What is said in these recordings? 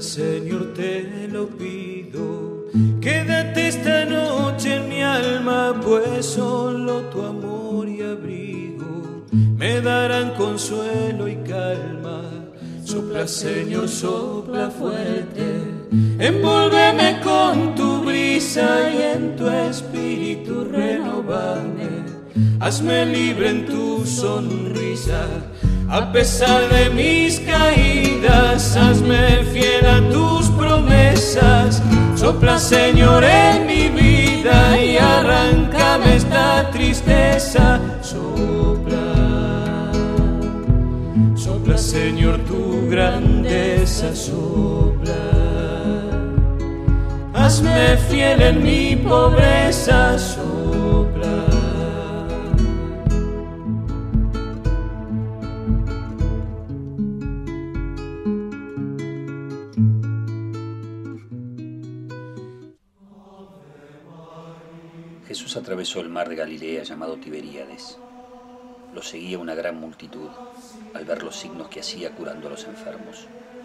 Señor, te lo pido. Quédate esta noche en mi alma, pues solo tu amor y abrigo me darán consuelo y calma. Sopla, Señor, sopla fuerte, envólveme con tu brisa y en tu espíritu renovame. Hazme libre en tu sonrisa, a pesar de mis caídas, hazme fiel a tus promesas. Sopla, Señor, en mi vida y arráncame esta tristeza. Sopla, sopla, Señor, tu grandeza, sopla. Hazme fiel en mi pobreza, sopla. Jesús atravesó el mar de Galilea llamado Tiberíades. Lo seguía una gran multitud al ver los signos que hacía curando a los enfermos.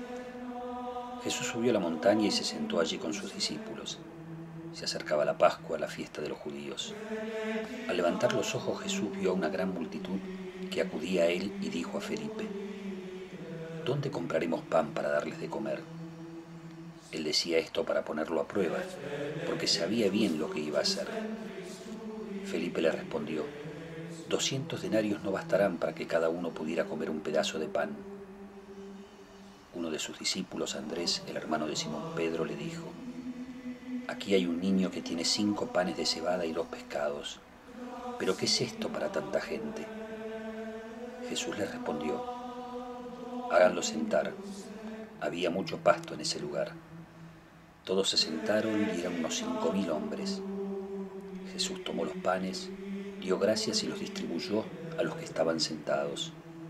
Jesús subió a la montaña y se sentó allí con sus discípulos. Se acercaba la Pascua, la fiesta de los judíos. Al levantar los ojos, Jesús vio a una gran multitud que acudía a él y dijo a Felipe: ¿Dónde compraremos pan para darles de comer? Él decía esto para ponerlo a prueba, porque sabía bien lo que iba a hacer. Felipe le respondió: 200 denarios no bastarán para que cada uno pudiera comer un pedazo de pan. Uno de sus discípulos, Andrés, el hermano de Simón Pedro, le dijo: Aquí hay un niño que tiene 5 panes de cebada y 2 pescados. ¿Pero qué es esto para tanta gente? Jesús le respondió: Háganlo sentar. Había mucho pasto en ese lugar. Todos se sentaron y eran unos 5.000 hombres. Jesús tomó los panes, dio gracias y los distribuyó a los que estaban sentados.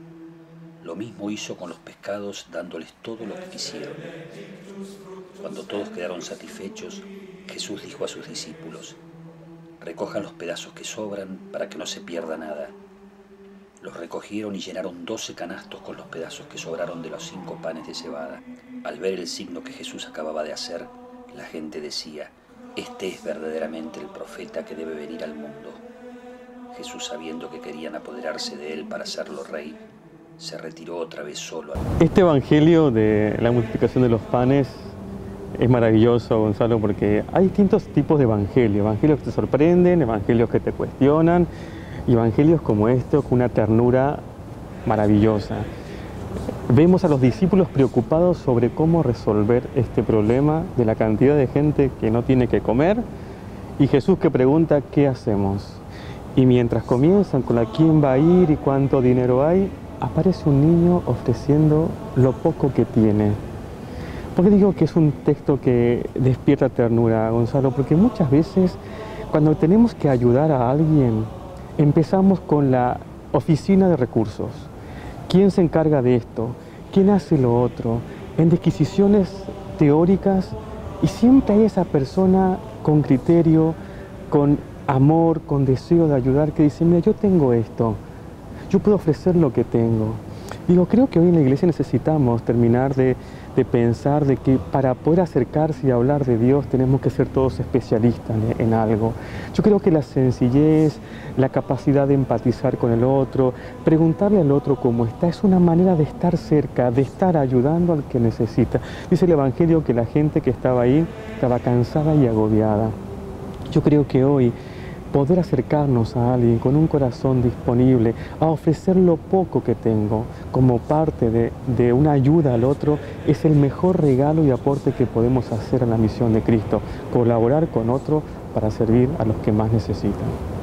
Lo mismo hizo con los pescados, dándoles todo lo que quisieron. Cuando todos quedaron satisfechos, Jesús dijo a sus discípulos: Recojan los pedazos que sobran para que no se pierda nada. Los recogieron y llenaron 12 canastos con los pedazos que sobraron de los 5 panes de cebada. Al ver el signo que Jesús acababa de hacer, la gente decía: Este es verdaderamente el profeta que debe venir al mundo. Jesús, sabiendo que querían apoderarse de él para hacerlo rey, se retiró otra vez solo. Este evangelio de la multiplicación de los panes es maravilloso, Gonzalo, porque hay distintos tipos de evangelios. Evangelios que te sorprenden, evangelios que te cuestionan, y evangelios como este, con una ternura maravillosa. Vemos a los discípulos preocupados sobre cómo resolver este problema de la cantidad de gente que no tiene que comer, y Jesús que pregunta: ¿qué hacemos? Y mientras comienzan con la quién va a ir y cuánto dinero hay, aparece un niño ofreciendo lo poco que tiene. ¿Por qué digo que es un texto que despierta ternura, Gonzalo? Porque muchas veces cuando tenemos que ayudar a alguien, empezamos con la oficina de recursos. ¿Quién se encarga de esto? ¿Quién hace lo otro? En disquisiciones teóricas, y siempre hay esa persona con criterio, con amor, con deseo de ayudar, que dice: mira, yo tengo esto, yo puedo ofrecer lo que tengo. Digo, creo que hoy en la iglesia necesitamos terminar de pensar de que para poder acercarse y hablar de Dios tenemos que ser todos especialistas en algo. Yo creo que la sencillez, la capacidad de empatizar con el otro, preguntarle al otro cómo está, es una manera de estar cerca, de estar ayudando al que necesita. Dice el Evangelio que la gente que estaba ahí estaba cansada y agobiada. Yo creo que hoy poder acercarnos a alguien con un corazón disponible a ofrecer lo poco que tengo como parte de una ayuda al otro es el mejor regalo y aporte que podemos hacer a la misión de Cristo, colaborar con otro para servir a los que más necesitan.